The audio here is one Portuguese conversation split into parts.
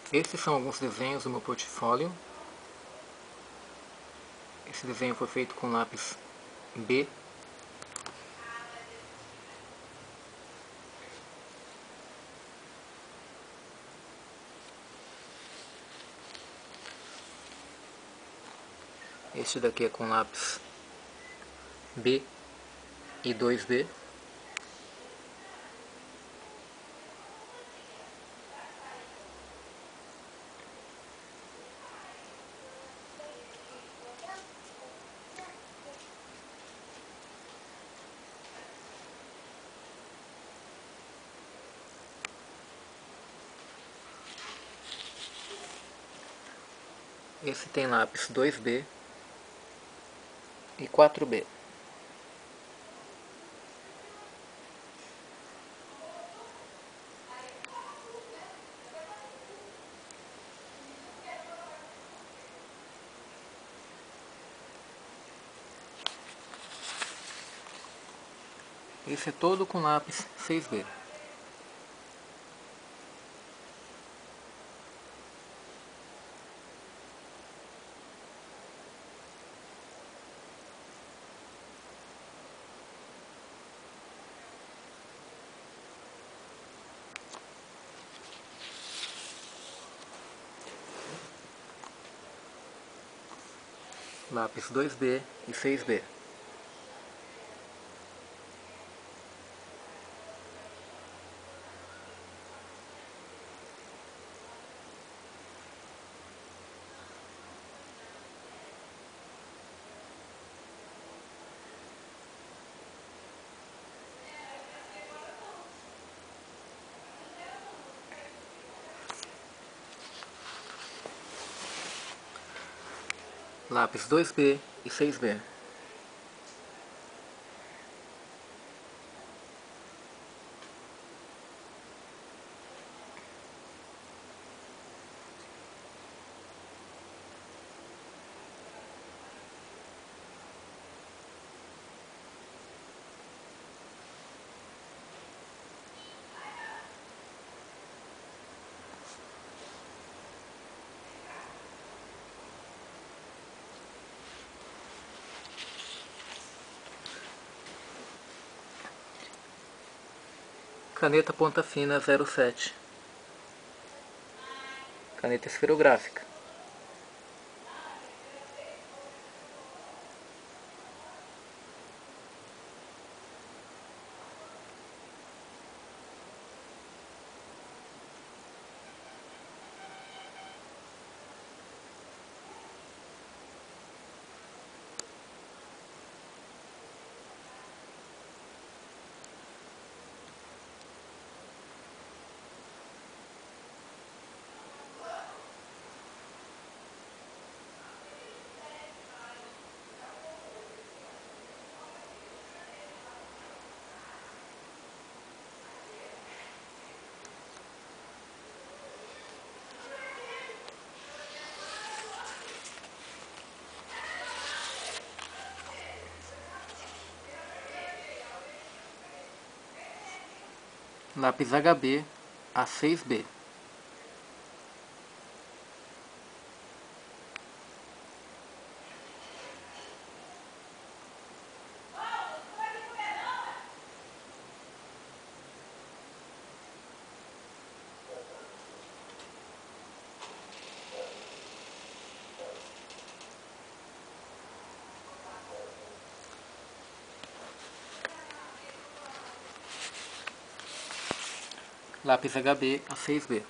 Esses são alguns desenhos do meu portfólio. Esse desenho foi feito com lápis B. Este daqui é com lápis B e 2B. Esse tem lápis 2B e 4B. Esse é todo com lápis 6B. Lápis 2B e 6B. Lápis 2B e 6B. Caneta ponta fina 07. Caneta esferográfica. Lápis HB A6B. Lápis HB A6B.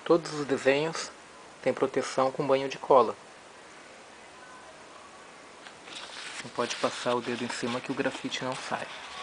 Todos os desenhos têm proteção com banho de cola. Não pode passar o dedo em cima que o grafite não sai.